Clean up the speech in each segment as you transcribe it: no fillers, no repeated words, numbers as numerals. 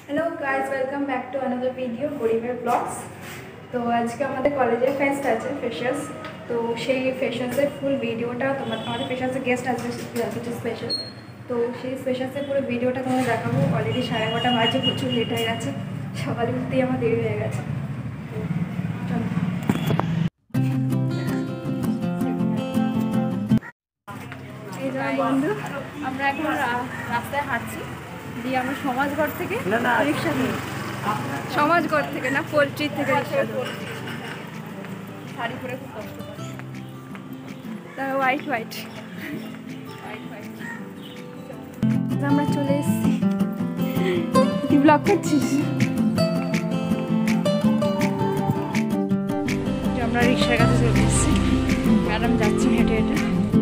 Hello guys, welcome back to another video गरीबेर blogs. तो आज के हमारे कॉलेजे फेस्ट आछे फ्रेशार्स। तो सेई फ्रेशार्सের ফুল ভিডিওটা আমাদের फ्रेशार्सের गेस्ट আসবে কিছু স্পেশাল। তো সেই স্পেশালসের পুরো ভিডিওটা তোমাদের দেখাবো। অলরেডি 12:30 বাজে, প্রচুর লেট হয়ে গেছে, সকালে উঠতেই আমার দেরি হয়ে গেছে। এই যে বন্ধু, আমরা এখন রাস্তায় হাঁটছি দিয়ে আমরা সমাজঘর থেকে রিক্সা নিই। সমাজঘর থেকে না, পোলট্রি থেকে রিক্সা নিই। শাড়ি পরে খুব কষ্ট করে, হোয়াইট হোয়াইট আমরা চলে এসেছি। তুই ব্লগ করছিস? আমরা রিক্সার কাছে চলে এসেছি, ম্যাডাম যাচ্ছি হেঁটে হেঁটে।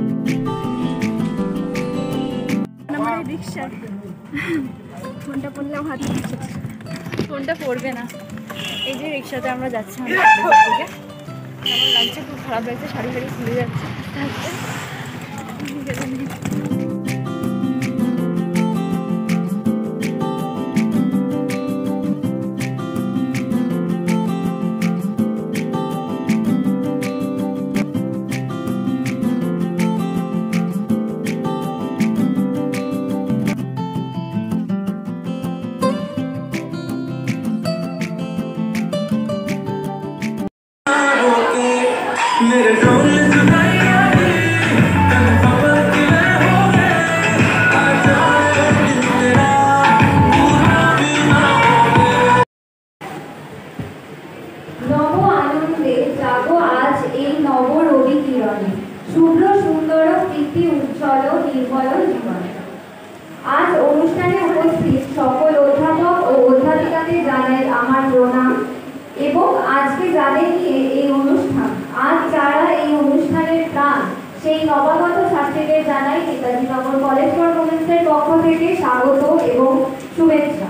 আমার রিক্সা ফোনটা পড়লেও হাত দিচ্ছে, ফোনটা পড়বে না। এই যে রিক্সাতে আমরা যাচ্ছি আমাদের দিকে। কেমন লাগছে? খুব খারাপ লাগছে, শাড়ি শাড়ি খুলে যাচ্ছে। শুভ্র সুন্দর প্রীতি উজ্জ্বল নির্মল জীবন। আজ অনুষ্ঠানে উপস্থিত সকল অধ্যাপক ও অধ্যাপিকাদের জানাই আমার প্রণাম এবং আজকে যাদের নিয়ে এই অনুষ্ঠান, আজ যারা এই অনুষ্ঠানের প্রাণ, সেই নবাগত ছাত্রীদের জানাই নেতাজি নগর কলেজ ফর ওমেন্সের পক্ষ থেকে স্বাগত এবং শুভেচ্ছা।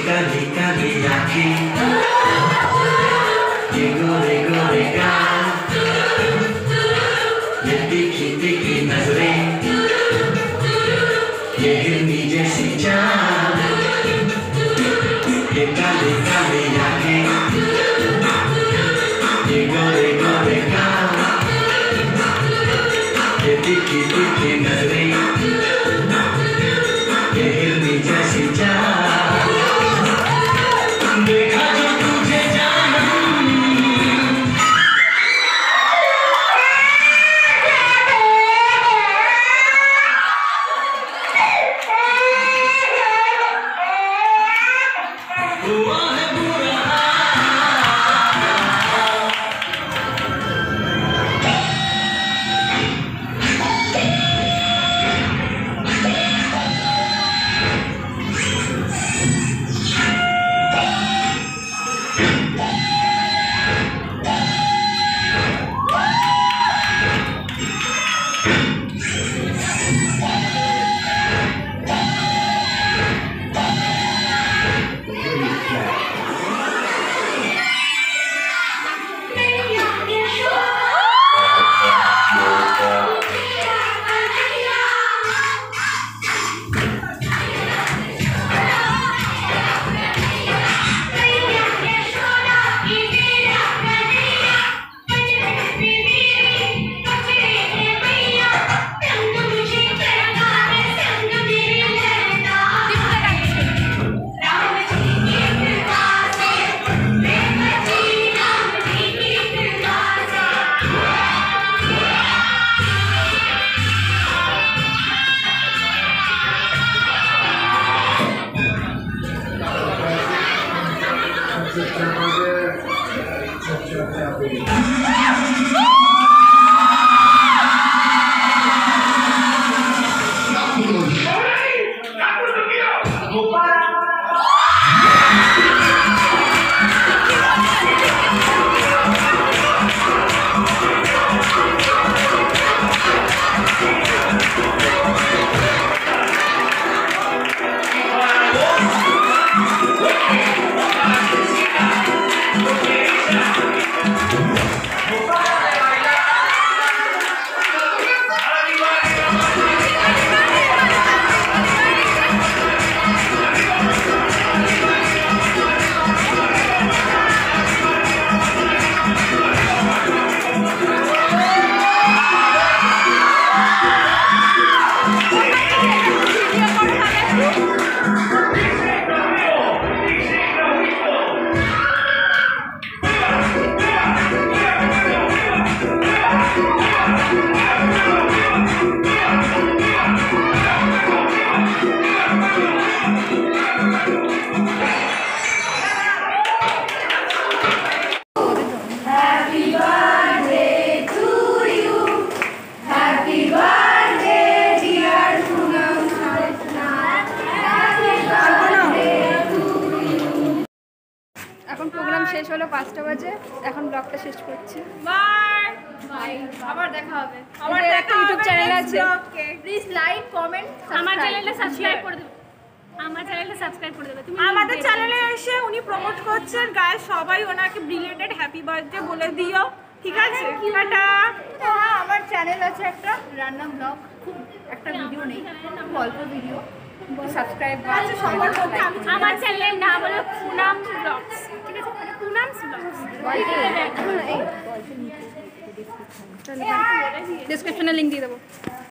काली काली आँखें, ये गोरे गोरे गाल, ये तीखी तीखी नजरें, ये हिरनी जैसी चाल, ये काली काली आँखें, ये गोरे गोरे गाल, ये तीखी तीखी नजरें, ये हिरनी जैसी चाल, देखा जो तुझे जानम, हुआ है बुरा। এখন প্রোগ্রাম শেষ হলো 5টা বাজে, এখন ব্লগটা শেষ করছি। বাই বাই, আবার দেখা হবে। আবার একটা ইউটিউব চ্যানেল আছে, প্লিজ লাইক কমেন্ট, আমার চ্যানেলটা সাবস্ক্রাইব করে দেবে। আমার চ্যানেলটা সাবস্ক্রাইব করে দেবে। তুমি আমাদের চ্যানেলে এসে উনি প্রমোট করছেন, গাইস সবাই ওনাকে ব্রিলিয়েন্টেড হ্যাপি বার্থডে বলে দিও, ঠিক আছে? টাটা। হ্যাঁ, আমার চ্যানেল আছে একটা রান্না ব্লগ, খুব একটা ভিডিও নেই, খুব অল্প ভিডিও, সাবস্ক্রাইব আছে সবার মধ্যে। আমার চ্যানেলের নাম হলো পুনামস ব্লগস, ঠিক আছে? মানে পুনামস ব্লগস। ডেসক্রিপশনে লিংক দিয়ে দেবো।